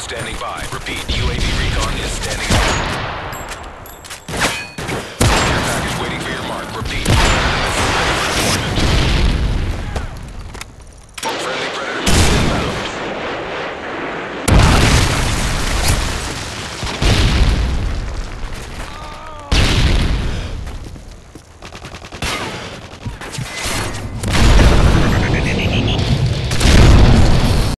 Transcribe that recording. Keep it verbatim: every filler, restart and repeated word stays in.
standing by. Repeat, U A V recon is standing by.